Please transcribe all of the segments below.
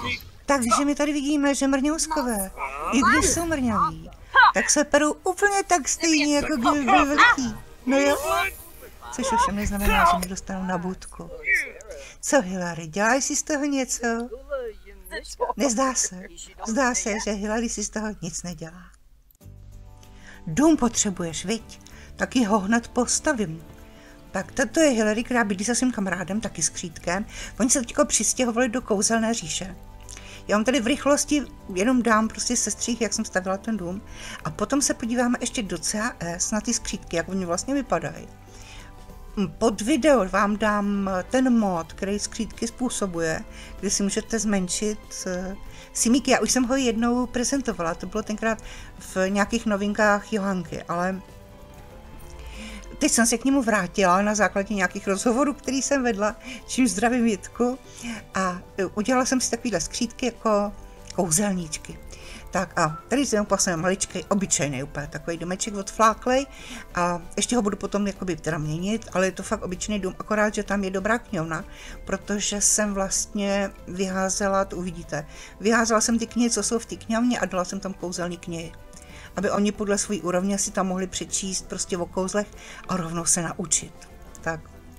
Takže my tady vidíme, že mrňouskové, i když jsou mrňaví, tak se perou úplně tak stejně, jako kdyby byli velký. No jo? Což ovšem neznamená, že mi dostanou na budku. Co, Hilary, děláš si z toho něco? Nezdá se. Zdá se, že Hilary si z toho nic nedělá. Dům potřebuješ, viď? Tak ji ho hned postavím. Tak toto je Hilary, která bydlí se svým kamarádem, taky s Křítkem. Oni se teďko přistěhovali do kouzelné říše. Já vám tady v rychlosti jenom dám prostě sestřih, jak jsem stavila ten dům. A potom se podíváme ještě do CAS na ty skřítky, jak oni vlastně vypadají. Pod video vám dám ten mod, který skřítky způsobuje, kde si můžete zmenšit simíky. Já už jsem ho jednou prezentovala, to bylo tenkrát v nějakých novinkách Johanky, ale teď jsem se k němu vrátila na základě nějakých rozhovorů, který jsem vedla, čím zdravím Jitku, a udělala jsem si takovýhle skřítky jako kouzelníčky. Tak a tady si vlastně maličkej, obyčejný úplně takový domeček odfláklej a ještě ho budu potom jakoby teda měnit, ale je to fakt obyčejný dům, akorát, že tam je dobrá knihovna, protože jsem vlastně vyházela, to uvidíte, vyházela jsem ty knihy, co jsou v té knihovně a dala jsem tam kouzelní knihy, aby oni podle své úrovně si tam mohli přečíst prostě o kouzlech a rovnou se naučit. Tak.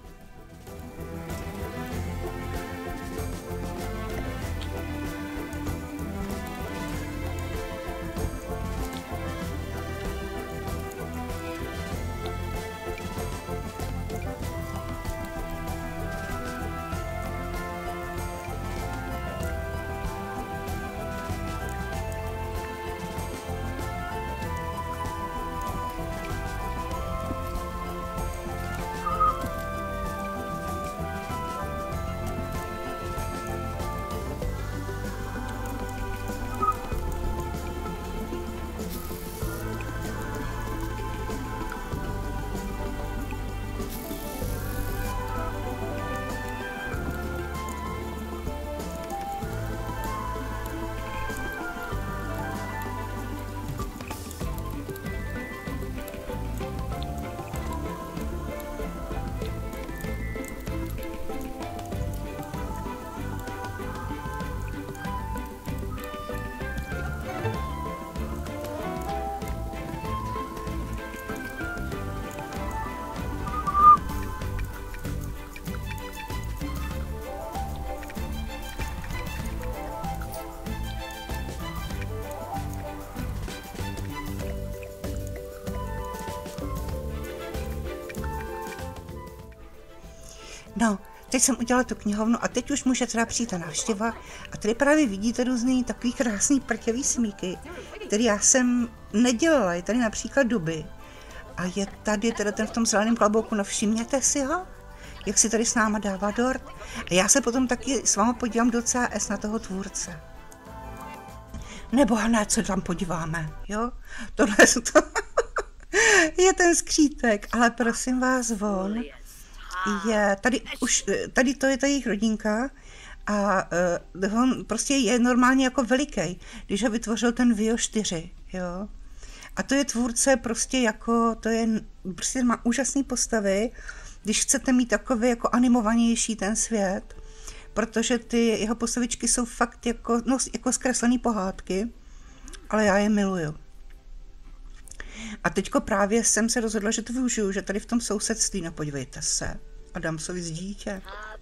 No, teď jsem udělala tu knihovnu a teď už může teda přijít ta návštěva a tady právě vidíte různý takový krásný prťavý smíky, který já jsem nedělala, je tady například duby a je tady teda ten v tom zeleném klobouku, no všimněte si ho, jak si tady s náma dává dort a já se potom taky s váma podívám do CAS na toho tvůrce. Nebo hned se tam podíváme, jo? Tohle to je ten skřítek, ale prosím vás von. Je tady to je ta jejich rodinka a on prostě je normálně jako veliký, když ho vytvořil ten Vio 4, jo. A to je tvůrce prostě jako, prostě má úžasné postavy, když chcete mít takový jako animovanější ten svět, protože ty jeho postavičky jsou fakt jako, no, jako zkreslený pohádky, ale já je miluju. A teďko právě jsem se rozhodla, že to využiju, že tady v tom sousedství, no podívejte se, Adamsovi z dítě.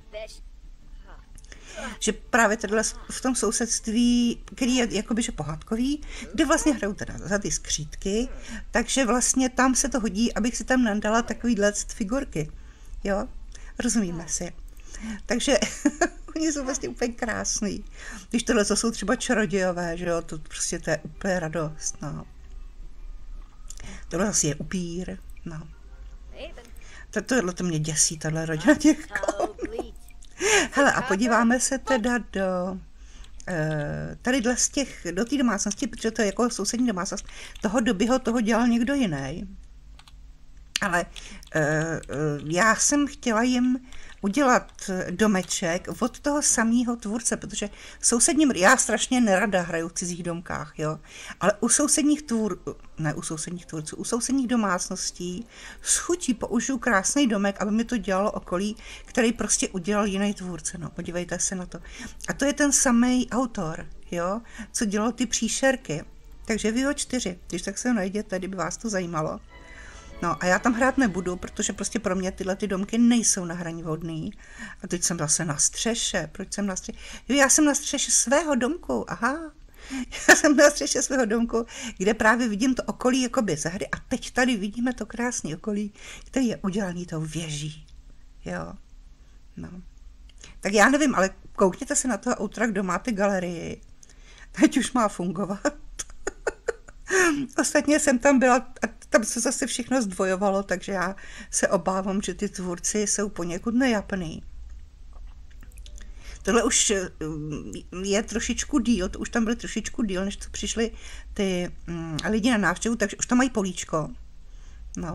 Že právě tady v tom sousedství, který je jakoby že pohádkový, kde vlastně hrajou teda za ty skřítky, takže vlastně tam se to hodí, abych si tam nadala takovýhle figurky, jo, rozumíme si. Takže oni jsou vlastně úplně krásný. Když tohle jsou třeba čarodějové, že jo, to prostě to je úplně radost, no. Tohle zase je upír, no. Tohle to mě děsí, tahle rodina těch klounů. Hele, a podíváme se teda do tadyhle z těch, do té domácnosti, protože to je jako sousední domácnost, toho Dobyho, toho dělal někdo jiný. Ale já jsem chtěla jim udělat domeček od toho samého tvůrce, protože já strašně nerada hraju v cizích domkách, jo, ale u sousedních tvůrců, u sousedních domácností s chutí použiju krásný domek, aby mi to dělalo okolí, který prostě udělal jiný tvůrce, no, podívejte se na to. A to je ten samý autor, jo, co dělal ty příšerky. Takže vy ho 4, když tak se ho najděte, kdyby vás to zajímalo. No a já tam hrát nebudu, protože prostě pro mě tyhle ty domky nejsou na hraní vhodný. A teď jsem zase na střeše. Proč jsem na střeše? Jo, já jsem na střeše svého domku, aha. Já jsem na střeše svého domku, kde právě vidím to okolí jakoby ze hry a teď tady vidíme to krásné okolí, který je udělaný tou věží. Jo, no. Tak já nevím, ale koukněte se na toho autora, kdo máte galerii. Teď už má fungovat. Ostatně jsem tam byla a tam se zase všechno zdvojovalo, takže já se obávám, že ty tvůrci jsou poněkud nejapný. Tohle už je trošičku díl, to už tam byly trošičku díl, než to přišli ty lidi na návštěvu, takže už tam mají políčko. No.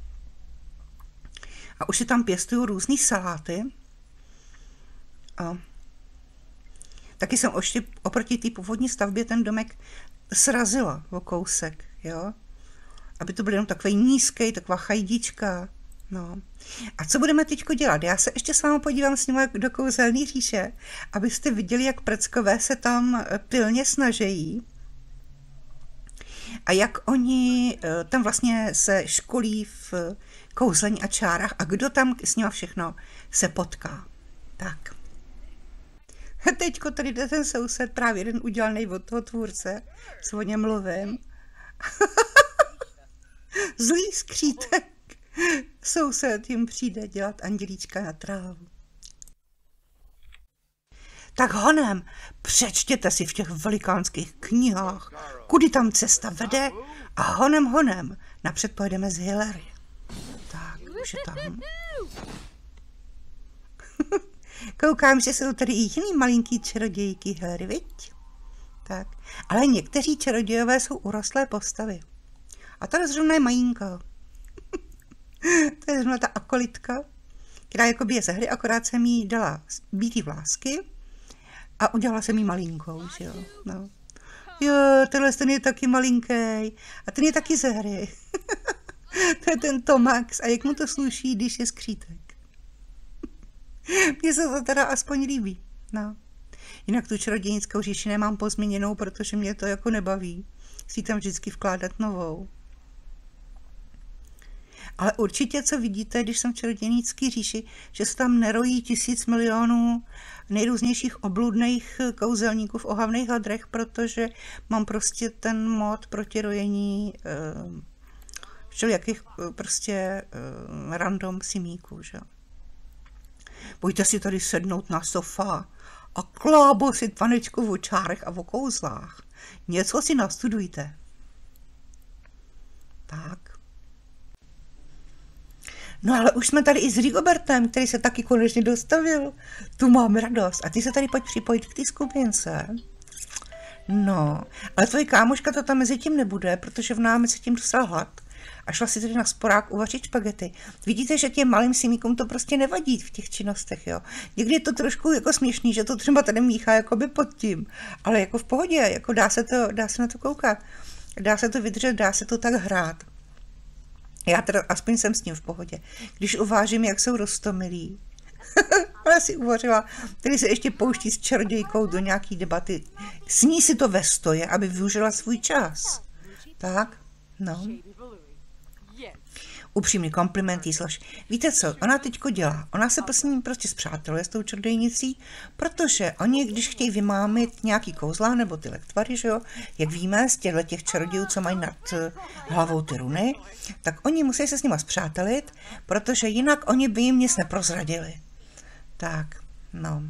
A už si tam pěstují různý saláty. A taky jsem ještě oproti té původní stavbě ten domek srazila o kousek, jo. Aby to bylo jenom takový nízký, taková chajdička. No. A co budeme teďko dělat? Já se ještě s vámi podívám s nimi do kouzelné říše, abyste viděli, jak prckové se tam pilně snaží a jak oni tam vlastně se školí v kouzlení a čárách a kdo tam s nimi všechno se potká. Tak. A teďko tady jde ten soused, právě jeden udělaný od toho tvůrce, co o něm mluvím. Zlý skřítek. Soused jim přijde dělat andělíčka na trávu. Tak honem, přečtěte si v těch velikánských knihách, kudy tam cesta vede a honem, napřed pojedeme z Hilary. Tak, už je tam. Koukám, že jsou tady i jiný malinký čarodějky Hilary, viď? Tak, ale někteří čarodějové jsou urostlé postavy. A ta zrovna je majínka. To je zrovna ta akolitka, která jakoby je ze hry, akorát jsem jí dala bílý vlásky a udělala jsem jí malinkou, že jo. No. Jo, ten je taky malinký a ten je taky ze hry. To je ten Tomax a jak mu to sluší, když je skřítek. Mně se to teda aspoň líbí, no. Jinak tu čarodějnickou říši nemám pozměněnou, protože mě to jako nebaví. Chci tam vždycky vkládat novou. Ale určitě, co vidíte, když jsem v čarodějnické říši, že se tam nerojí 1000 milionů nejrůznějších obludných kouzelníků v ohavných hadrech, protože mám prostě ten mod proti rojení všelijakých prostě random simíků, že? Pojďte si tady sednout na sofa a klábosit panečku o čárech a o kouzlách. Něco si nastudujte. Tak. No ale už jsme tady i s Rigobertem, který se taky konečně dostavil. Tu mám radost. A ty se tady pojď připojit k té skupince. No, ale tvoje kámoška to tam mezi tím nebude, protože v námi se tím dostala hlad. A šla si tady na sporák uvařit špagety. Vidíte, že těm malým simíkům to prostě nevadí v těch činnostech, jo. Někdy je to trošku jako směšný, že to třeba tady míchá jakoby pod tím. Ale jako v pohodě, jako dá se na to koukat. Dá se to vydržet, dá se to tak hrát. Já teda aspoň jsem s ním v pohodě. Když uvážím, jak jsou roztomilí. Ona si uvařila, tedy se ještě pouští s čarodějkou do nějaký debaty. Sní si to ve stoje, aby využila svůj čas. Tak, no. Upřímný kompliment jí slož. Víte co, ona teďko dělá? Ona se s ním prostě spřáteluje s tou čarodějnicí, protože oni, když chtějí vymámit nějaký kouzla nebo ty lektvary, že jo, jak víme z těch čarodějů, co mají nad hlavou ty runy, tak oni musí se s nima spřátelit, protože jinak oni by jim nic neprozradili. Tak, no.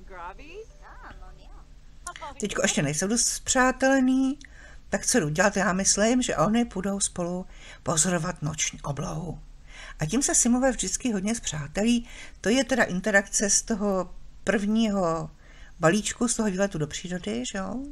Teďko ještě nejsou dost spřátelený, tak co jdu dělat? Já myslím, že oni půjdou spolu pozorovat noční oblohu. A tím se Simové vždycky hodně spřátelí. To je teda interakce z toho prvního balíčku, z toho výletu do přírody, že jo?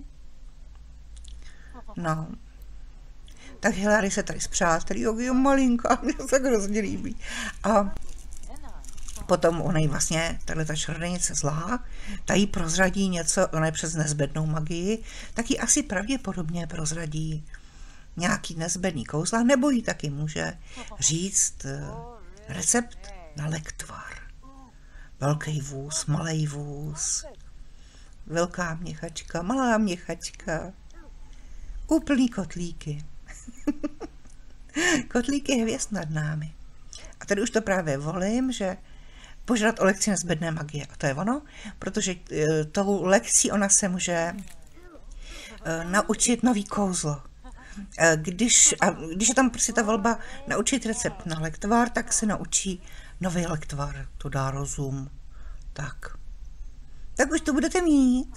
No. Tak Hilary se tady spřátelí, jo, malinká, mě se tak hrozně líbí. A potom ona jí vlastně, tato čarodějnice zlá, ta jí prozradí něco, ona je přes nezbednou magii, tak jí asi pravděpodobně prozradí nějaký nezbedný kouzla, nebo jí taky může říct recept na lektvar. Velký vůz, malý vůz, velká měchačka, malá měchačka, úplný kotlíky. Kotlíky hvězd nad námi. A tady už to právě volím, že požádat o lekci nezbedné magie. A to je ono, protože tou lekcí ona se může naučit nový kouzlo. Když je tam prostě ta volba naučit recept na lektvar, tak se naučí nový lektvar. To dá rozum. Tak už to budete mít.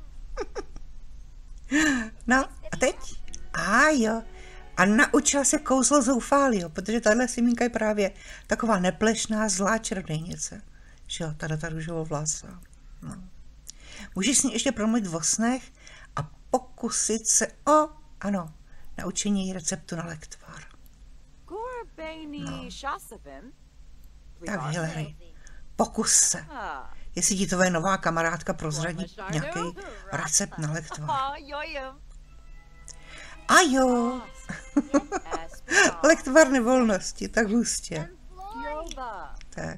No, a teď? Jo. A naučila se kouzlo zoufálího, protože tahle Simínka je právě taková neplešná, zlá čarodějnice. Že jo, ta růžovovlasá. No. Můžeš s ní ještě promluvit o snech a pokusit se ano, naučení receptu na lektvar. No. Tak, Hilary, pokus se. Jestli ti tvoje nová kamarádka prozradí nějaký recept na lektvar. A jo. Lektvar nevolnosti, tak hustě. Tak.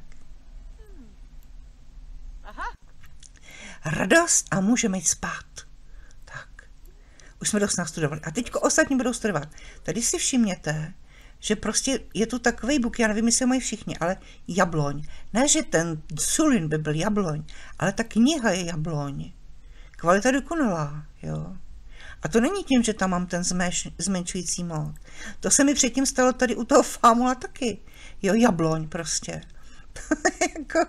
Radost a můžeme jít spát. Tak. Už jsme dost nastudovali. A teďko ostatní budou studovat. Tady si všimněte, že prostě je tu takovej buk, já nevím, jestli mají všichni, ale jabloň. Ne, že ten Sulin by byl jabloň, ale ta kniha je jabloň. Kvalita dokonalá, jo. A to není tím, že tam mám ten zmenšující mód. To se mi předtím stalo tady u toho Fámula taky. Jo, jabloň prostě. Jako...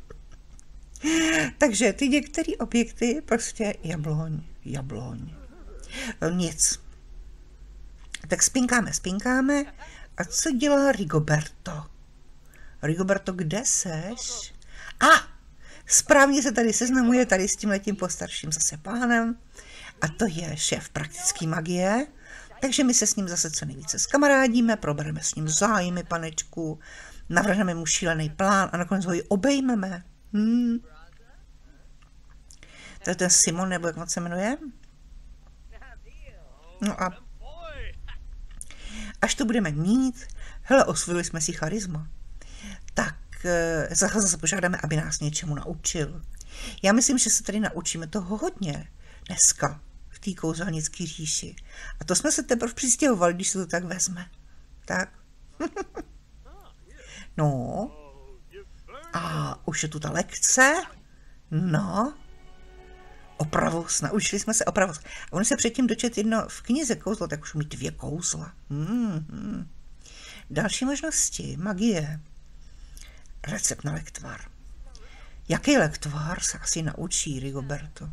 Takže ty některé objekty prostě jabloň. Nic. Tak spinkáme. A co dělá Rigoberto? Rigoberto, kde seš? Správně se tady seznamuje tady s tímhletím postarším zase pánem. A to je šéf praktické magie. Takže my se s ním zase co nejvíce zkamarádíme, probereme s ním zájmy panečku, navrhneme mu šílený plán a nakonec ho i obejmeme. To je ten Simon, nebo jak on se jmenuje? No a až to budeme mít, hele, osvojili jsme si charisma, tak zase požádáme, aby nás něčemu naučil. Já myslím, že se tady naučíme toho hodně dneska v té kouzelnické říši. A to jsme se teprve přistěhovali, když se to tak vezme. Tak. No. A už je tu ta lekce. No. Opravus. Naučili jsme se opravus. A on se předtím dočet jedno v knize kouzlo, tak už umí 2 kouzla. Další možnosti. Magie. Recept na lektvar. Jaký lektvar se asi naučí Rigoberto?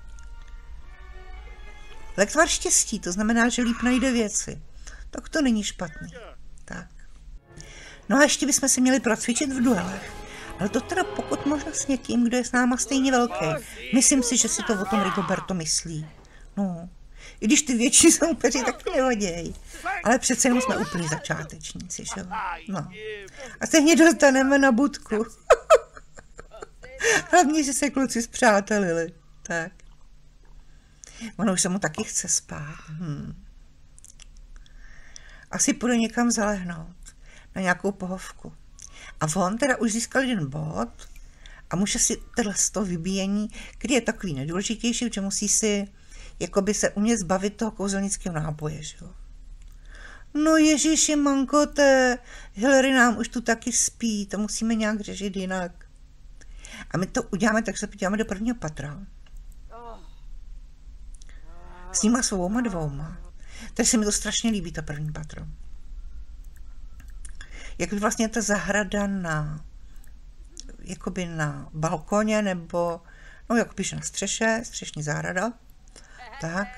Lektvar štěstí, to znamená, že líp najde věci. Tak to není špatný. Tak. No a ještě bychom si měli procvičit v duelech. Ale to teda pokud možno s někým, kdo je s náma stejně velký. Myslím si, že si to o tom Rigoberto myslí. No. I když ty větší soupeři taky nehodějí. Ale přece jenom jsme úplný začátečníci, že jo? No. A stejně dostaneme na budku. Hlavně, že se kluci spřátelili. Tak. Ono už se mu taky chce spát. Asi půjde někam zalehnout. Na nějakou pohovku. A on teda už získal 1 bod a může si tohle z toho vybíjení, který je takový nejdůležitější, že musí si jakoby se umět zbavit toho kouzelnického náboje, že jo. No ježiši, mankote, Hilary nám už tu taky spí, to musíme nějak řešit jinak. A my to uděláme, tak se podíváme do 1. patra. S nima s 2. Tady se mi to strašně líbí, to 1. patro. Jak vlastně ta zahrada jakoby na balkoně, nebo, no jakoby na střeše, střešní zahrada. Tak.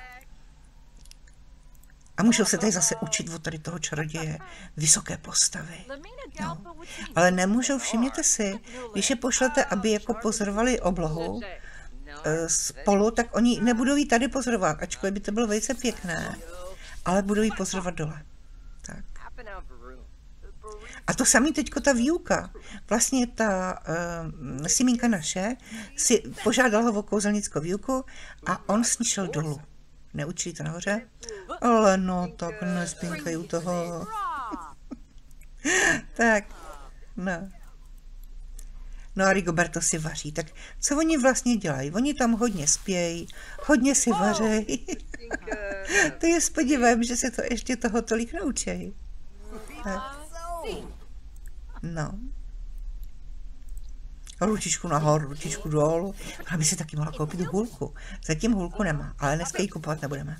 A můžou se tady zase učit od tady toho čaroděje vysoké postavy. No. Ale nemůžou, všimněte si, když je pošlete, aby jako pozorovali oblohu spolu, tak oni nebudou jí tady pozorovat, ačkoliv by to bylo velice pěkné, ale budou jí pozorovat dole. Tak. A to samý teďko ta výuka. Vlastně ta Simínka naše si požádala ho o kouzelnickou výuku a on s ní šel dolů. Neučí to nahoře? Ale no, tak nespínkaj u toho. Tak, no. No a Rigoberto si vaří. Tak co oni vlastně dělají? Oni tam hodně spějí, hodně si vařejí. To je s podívem, že se to ještě toho tolik naučí. Tak. No. Ručičku nahoru, ručičku dolů. Ona by si taky mohla koupit hůlku. Zatím hůlku nemá, ale dneska ji kupovat nebudeme.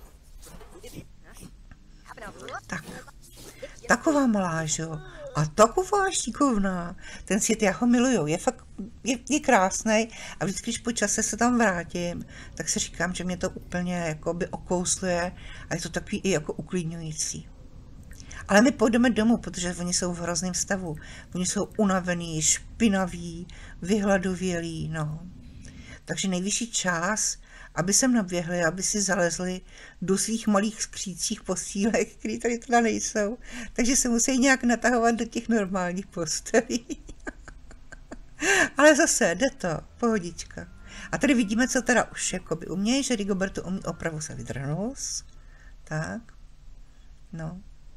Tak. Taková malá, že jo? A taková šikovná. Ten svět, já ho miluju. Je fakt, je krásný a vždycky, když po čase se tam vrátím, tak si říkám, že mě to úplně jakoby okousluje a je to takový i jako uklidňující. Ale my půjdeme domů, protože oni jsou v hrozném stavu. Oni jsou unavený, špinaví, vyhladovělí, no. Takže nejvyšší čas, aby sem naběhli, aby si zalezli do svých malých skřících posílek, které tady teda nejsou. Takže se musí nějak natahovat do těch normálních postelí. Ale zase, jde to, pohodička. A tady vidíme, co teda už jakoby umějí, že Rigoberto umí opravu se vydrnus. Tak, no.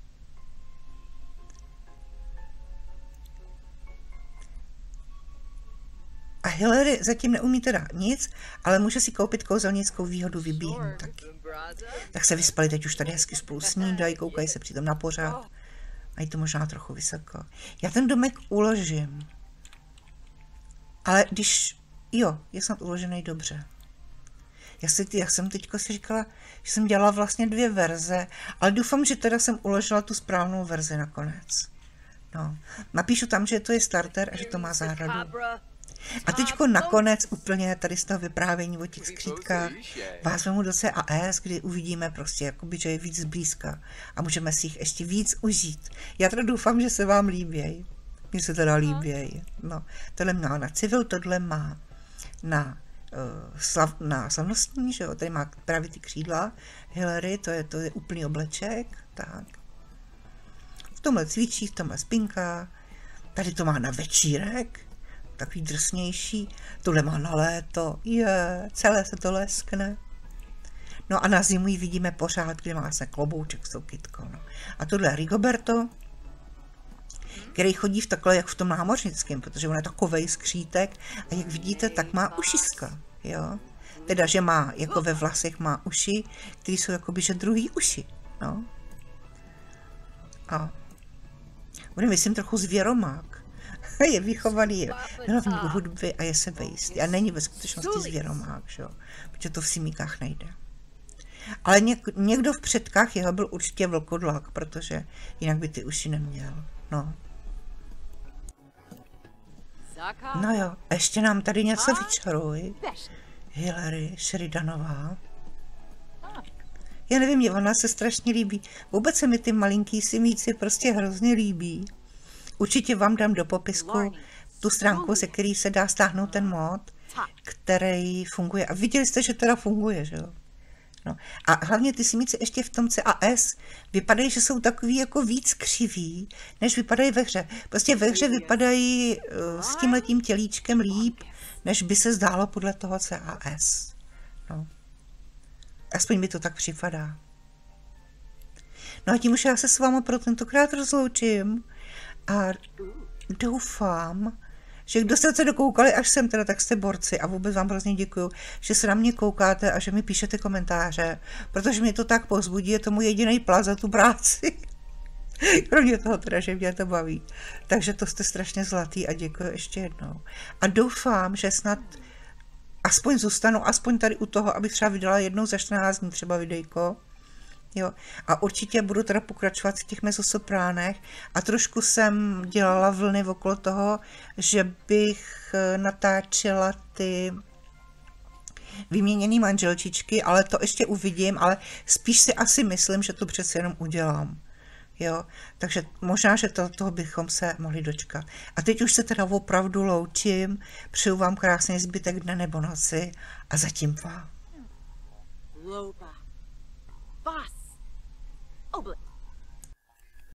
A Hilary zatím neumí teda nic, ale může si koupit kouzelnickou výhodu vybíhnout taky. Tak se vyspali teď už tady hezky spolu snídají, koukají se přitom na pořád. Mají to možná trochu vysoko. Já ten domek uložím. Ale když... Jo, je snad uložený dobře. Já jsem teďko si říkala, že jsem dělala vlastně 2 verze, ale doufám, že teda jsem uložila tu správnou verzi nakonec. No, napíšu tam, že to je starter a že to má zahradu. A teďko nakonec úplně tady z toho vyprávění o těch skřítkách vás vemu do CAS, kdy uvidíme prostě, jakoby, že je víc zblízka a můžeme si jich ještě víc užít. Já teda doufám, že se vám líbějí. Mně se teda líbějí. No, tohle má na civil, tohle má na slavnostní, že jo, tady má právě ty křídla Hilary, to je úplný obleček, tak. V tomhle cvičí, v tomhle spinka, tady to má na večírek, takový drsnější, tohle má na léto, celé se to leskne. No a na zimu ji vidíme pořád, kde má vlastně klobouček s tou kytkou. No. A tohle je Rigoberto, který chodí v takhle, jak v tom námořnickém, protože on je takovej skřítek a jak vidíte, tak má ušiska, jo. Teda, že má, jako ve vlasech má uši, které jsou jakoby, že druhý uši, no. A on je, myslím, trochu zvěromák. Je vychovaný, milovník hudby a je sebejistý. A není ve skutečnosti zvěromák, že jo? Protože to v simíkách nejde. Ale někdo v předkách jeho byl určitě vlkodlak, protože jinak by ty uši neměl. No. No jo, ještě nám tady něco vyčaruj. Hilary Sheridanová. Já nevím, mě ona se strašně líbí. Vůbec se mi ty malinký simíci prostě hrozně líbí. Určitě vám dám do popisku tu stránku, ze který se dá stáhnout ten mod, který funguje. A viděli jste, že teda funguje, že jo? No. A hlavně ty simíci ještě v tom CAS vypadají, že jsou takový jako víc křiví, než vypadají ve hře. Prostě ve hře vypadají s tímhletím tělíčkem líp, než by se zdálo podle toho CAS. No. Aspoň mi to tak připadá. No a tím už já se s váma pro tentokrát rozloučím. A doufám, že kdo jste se dokoukali až sem teda, tak jste borci a vůbec vám hrozně děkuju, že se na mě koukáte a že mi píšete komentáře, protože mě to tak povzbudí, je to můj jediný plát za tu práci. Kromě toho teda, že mě to baví. Takže to jste strašně zlatý a děkuji ještě jednou. A doufám, že snad aspoň zůstanu, aspoň tady u toho, abych třeba vydala jednou za 14 dní třeba videjko. Jo. A určitě budu teda pokračovat v těch mezzosopránech a trošku jsem dělala vlny okolo toho, že bych natáčela ty vyměněný manželčičky, ale to ještě uvidím, ale spíš si asi myslím, že to přece jenom udělám. Jo, takže možná, že toho bychom se mohli dočkat. A teď už se teda opravdu loučím, přeju vám krásný zbytek dne nebo noci a zatím vám. Boss. Oblit.